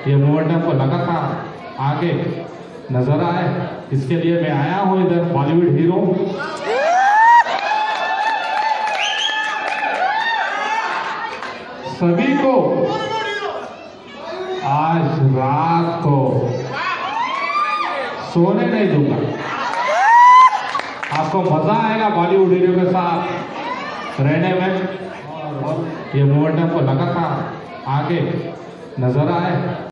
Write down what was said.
ये मोमेंटम को लगातार आगे नजर आए, इसके लिए मैं आया हूं इधर बॉलीवुड हीरो सभी को आज रात को सोने नहीं दूंगा। आपको मजा आएगा बॉलीवुड हीरो के साथ रहने में, और ये मोमेंटम को लगातार आगे नजर आए।